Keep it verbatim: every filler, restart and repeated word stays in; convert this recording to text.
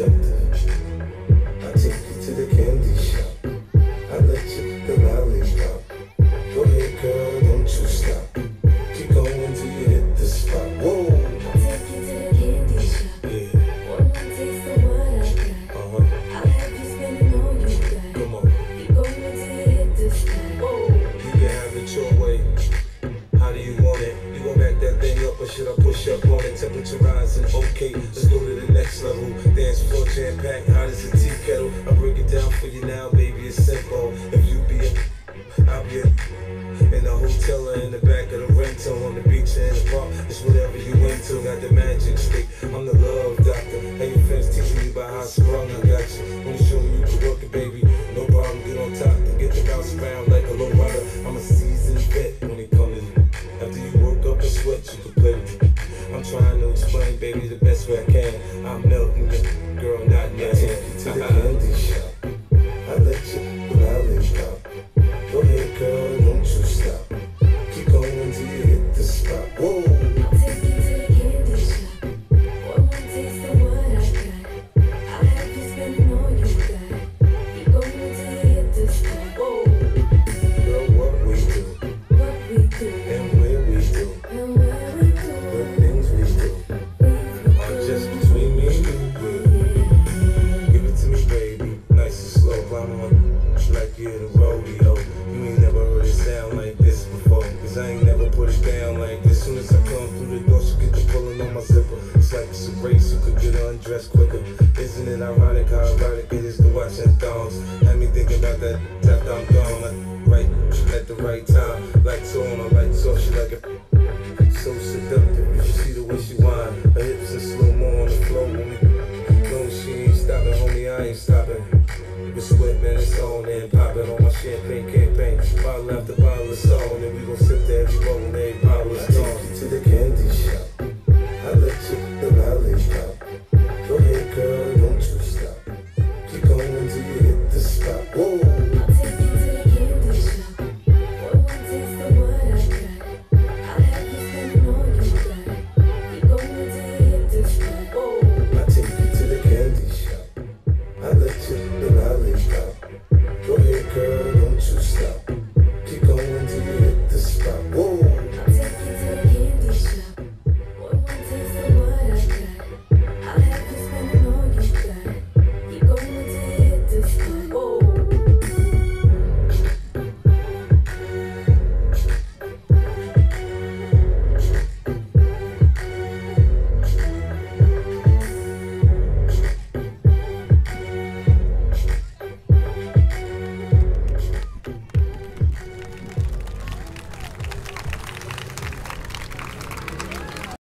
seductive. I take you to the candy shop. I let you pick the lollipop. Go ahead, girl, don't you stop. Keep going till you hit the spot. Whoa. I'll take you to the candy shop. Yeah. One more taste of what I got. Uh-huh. I'll have you spending all you got. Come on. Keep going till you hit the spot. Whoa. You can have it your way. How do you want it? You gon' back that thing up or should I push up on it? Temperature rising, okay, let's go to the next level. Dance floor jam packed, hot as a tea kettle. I break it down for you now, baby, it's simple. If you be a, I'll be a, in the hotel or in the back of the rental, on the beach or in the park, it's whatever you into. Got the magic stick, I'm the love doctor. Hey, your friends teaching you about how I sprung, I got you. Wanna show you you can work it, baby. No problem, get on top and get the bounce around like a low rider. I'm a seasoned vet when it comes to after you work up a sweat, you can play with me. I'm trying to explain, baby, the best way I can. I'm melting you, girl, not in your hand. To the candy shop, I let you put out and pop. Go ahead, girl, don't you stop. Keep going till you hit the spot. Whoa. I'll take you to the candy shop. One more taste of what I got. I'll have you spending all you got. Keep going till you hit the spot. Whoa. Girl, what we do, What we do, and where we do, and where we go. the things we do, are just between me and you. Give it to me, baby, nice and slow. Climb on like you're in a rodeo. You ain't never heard it sound like this before, cause I ain't never put it down like this. Soon as I come through the door, she get the pulling on my zipper. It's like it's a race, you could get undressed quicker. Isn't it ironic how erotic it is to watch them thongs? Had me thinking about that after I'm gone, like, right at the right time. Lights on or lights off, she like it so seductive. You should see the way she whine. Her hips in slow-mo on the floor when we know she ain't stopping, homie, I ain't stopping. The sweat, man, it's on and popping on my champagne campaign. Bottle after bottle, it's on, and we